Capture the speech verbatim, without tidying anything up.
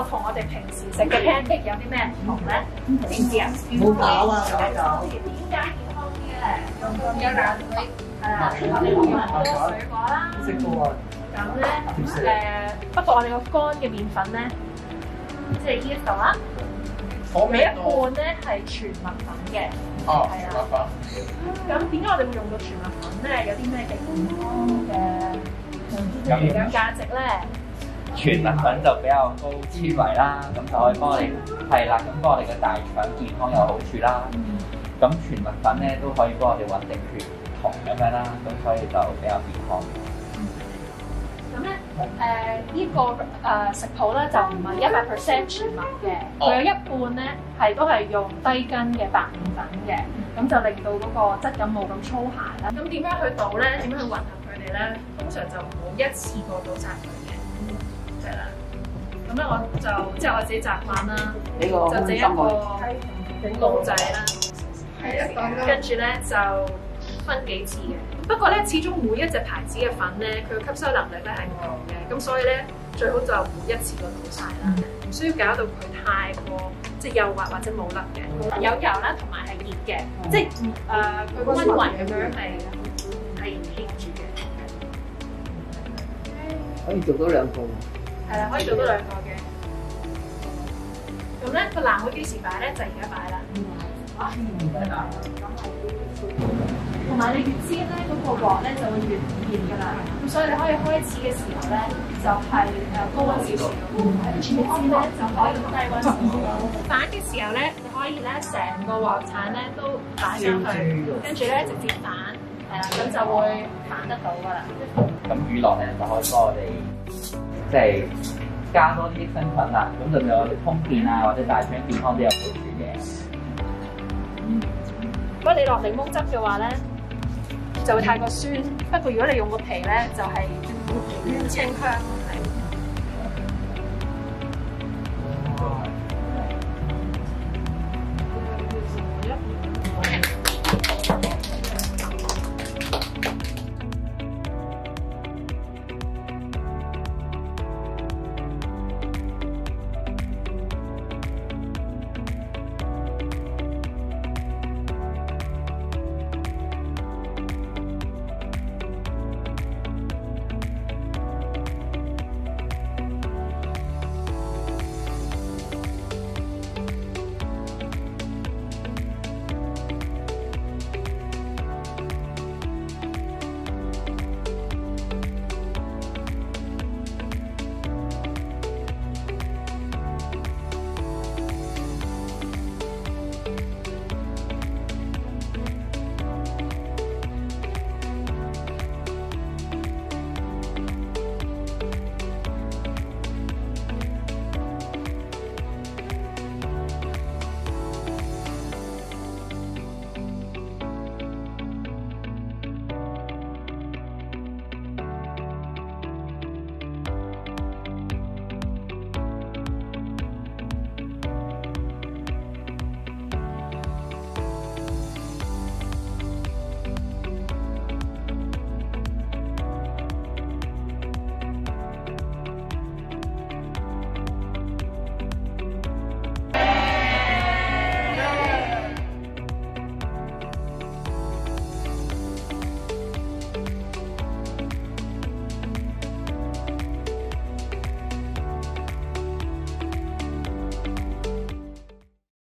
同我哋平時食嘅 pancake 有啲咩唔同咧？知唔知啊？ 冇飽啊！ 點解健康啲咧？有藍莓，係啦，我哋用好多水果啦。 食過啊！ 咁咧誒，不過我哋個乾嘅麵粉咧，即係呢一度啦，有一半咧係全麥粉嘅。 哦， 係啊。 麥粉。 咁點解我哋會用到全麥粉咧？有啲咩嘅健康嘅營養價值咧？ 全麥粉就比較高纖維啦，咁就可以幫我哋係啦，咁幫我哋嘅大腸健康有好處啦。咁全麥粉咧都可以幫我哋穩定血糖咁樣啦，咁所以就比較健康。 咁咧誒呢個誒食譜咧就唔係一百 percent 全麥嘅，佢有一半咧係都係用低筋嘅白麵粉嘅，咁就令到嗰個質感冇咁粗鹹啦。咁點樣去倒咧？點樣去混合佢哋咧？通常就唔好一次過倒晒佢嘅。係啦，咁咧我就即係我自己習慣啦，就整一個窿仔啦，跟住咧就分幾次嘅。不過咧，始終每一隻牌子嘅粉咧，佢嘅吸收能力咧係唔同嘅，咁所以咧最好就唔好一次過倒晒啦，唔需要搞到佢太過即係幼滑或者冇粒嘅，有油啦，同埋係熱嘅，即係誒佢個溫圍咁樣係係 keep 住嘅。 可以做到兩個。 係啦，可以做到兩個嘅。咁咧個藍莓幾時擺咧？就而家擺啦。同埋你越煎咧，嗰個鑊咧就會越熱㗎啦。咁所以你可以開始嘅時候咧，就係誒高溫少少。跟住你煎咧就可以低溫少少。反嘅時候咧，你可以咧成個鑊鏟咧都擺上去，跟住咧直接反，係啦，咁就會反得到㗎啦。 咁乳酪咧就可以幫我哋。即係加多啲益生菌啦，咁就有通便啊，或者大腸健康都有好處嘅。 如果你落檸檬汁嘅話咧，就會太過酸。不過如果你用個皮咧，就係清香。